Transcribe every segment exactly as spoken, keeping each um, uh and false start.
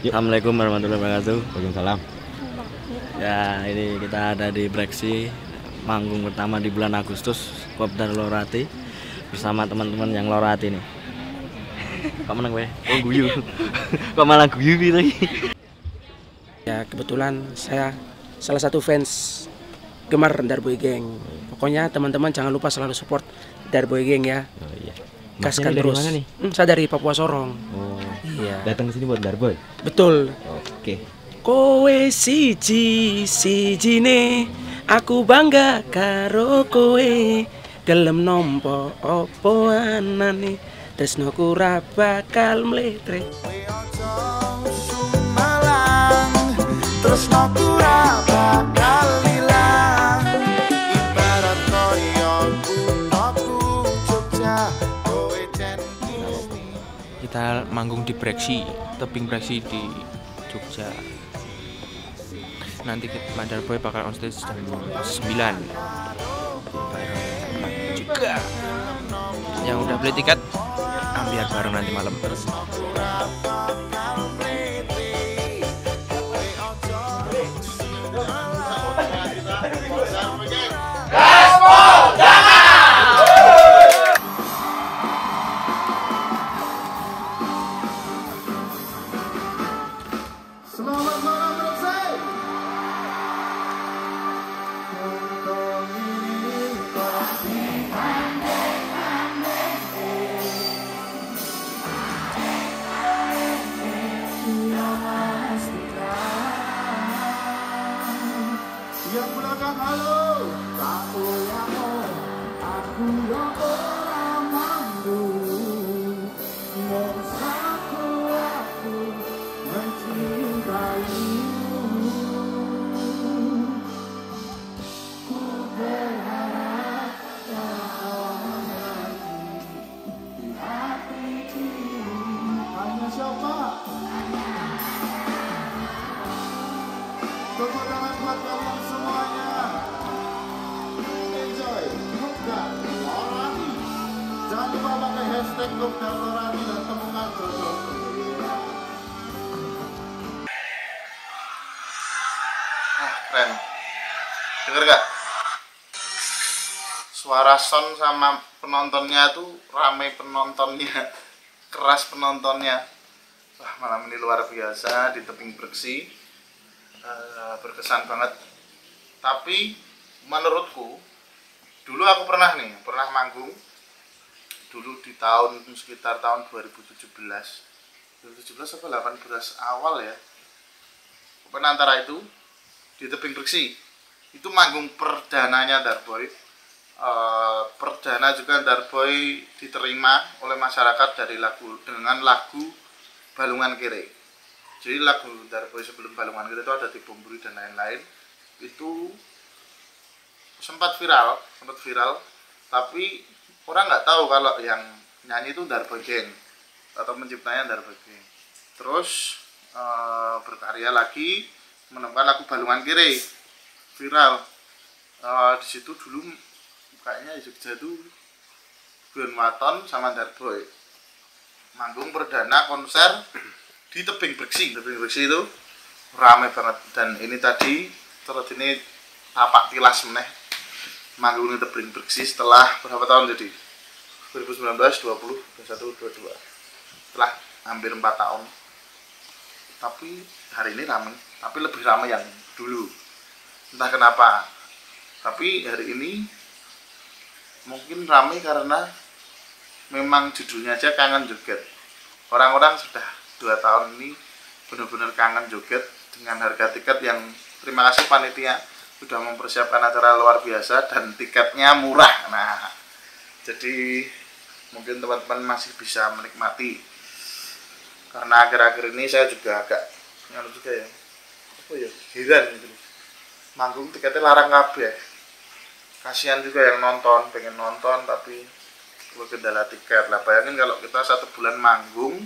Assalamualaikum warahmatullahi wabarakatuh. Waalaikumsalam. Ya, ini kita ada di Breksi, manggung pertama di bulan Agustus, Kopdar Lorati bersama teman-teman yang Lorati nih. Kok menang gue? Oh guyu. Kok malah guyu gitu? Ya kebetulan saya salah satu fans gemar Darboy Gang. Pokoknya teman-teman jangan lupa selalu support Darboy Gang ya. Oh iya. Gaskan Masnya dari terus. mana nih? Hmm, saya dari Papua Sorong. Oh, Iya. datang ke sini buat Darboy. Betul. Oke. Kowe siji sijine aku bangga karo kowe gelem nompo opo anane tresnoku ra bakal mletre. Tresnoku ra bakal ilang ibarat koyo kunoku Jogja kowe jen. Kita manggung di Breksi, tebing Breksi di Jogja. Nanti kita Darboy bakal on stage jam sembilan. Juga yang udah beli tiket ambil bareng nanti malam. Selamat malam Breksi. Yang belakang halo. Aku yang aku yang orang mampu. Bersatu aku mencintaimu. Ku berharap tak lagi di hati ini. Hanya siapa? Tepuk tangan buat kalian semuanya. Enjoy Kopdar Lorati. Jangan lupa pakai hashtag Kopdar Lorati dan temukan jodohmu. Ah, keren. Dengar gak? Suara sound sama penontonnya tuh ramai penontonnya, keras penontonnya. Wah, malam ini luar biasa di tebing Breksi. Uh, berkesan banget. Tapi menurutku dulu aku pernah nih pernah manggung dulu di tahun sekitar tahun dua ribu tujuh belas dua ribu tujuh belas atau delapan belas awal ya, pokoknya antara itu di tebing Breksi itu manggung perdananya Darboy. Uh, perdana juga Darboy diterima oleh masyarakat dari lagu dengan lagu Balungan Kere. Jadi lagu Darboy sebelum Balungan Kere itu ada Tibomburi dan lain-lain, itu sempat viral, sempat viral, tapi orang nggak tahu kalau yang nyanyi itu Darboy Gang atau penciptanya Darboy Gang. Terus ee, berkarya lagi menemukan lagu Balungan Kere, viral. E, di situ dulu kayaknya Jogja itu Gun Waton sama Darboy manggung perdana konser di tebing Breksi. Tebing Breksi itu ramai banget, dan ini tadi terus ini tapak tilas meneh manggung di tebing Breksi setelah berapa tahun jadi dua ribu sembilan belas, dua puluh, dua puluh satu, dua puluh dua, setelah hampir empat tahun. Tapi hari ini ramai, tapi lebih ramai yang dulu, entah kenapa. Tapi hari ini mungkin ramai karena memang judulnya aja Kangen Joget. Orang-orang sudah dua tahun ini benar-benar kangen joget dengan harga tiket yang, terima kasih panitia sudah mempersiapkan acara luar biasa dan tiketnya murah. Nah, jadi mungkin teman-teman masih bisa menikmati, karena akhir-akhir ini saya juga agak nganu juga ya, apa ya, heran gitu, manggung tiketnya larang kabeh. Kasihan juga yang nonton, pengen nonton tapi kendala tiket. Lah bayangin kalau kita satu bulan manggung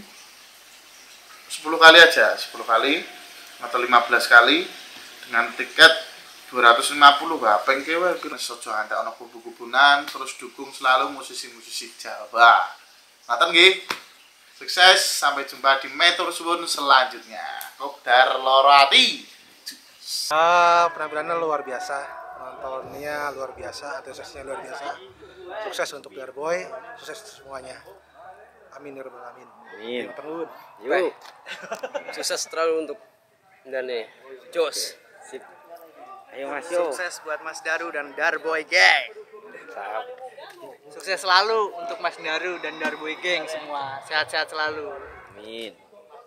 sepuluh kali aja, sepuluh kali atau lima belas kali dengan tiket dua ratus lima puluh, bapeng kewe pira sojo antek ana kubu-kubunan, terus dukung selalu musisi-musisi Jawa. Ngaten nggih. Sukses, sampai jumpa di Metur Suwun selanjutnya. Kopdar Lorati. Uh, penampilannya luar biasa, penontonnya luar biasa, antusiasnya luar biasa. Sukses untuk Darboy, sukses semuanya. Amin ya rabbal alamin. Amin. Terus. Yuk. Sukses terlalu untuk Dane. Jos. Sip. Ayo Mas Yo. Sukses buat Mas Daru dan Darboy Gang. Sap. Sukses selalu untuk Mas Daru dan Darboy Gang semua. Sehat-sehat selalu. Amin.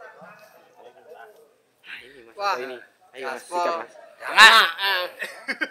Nah, ini Mas. Wah, ini. Ayo Mas, gaspol. sikat Mas. Jangan.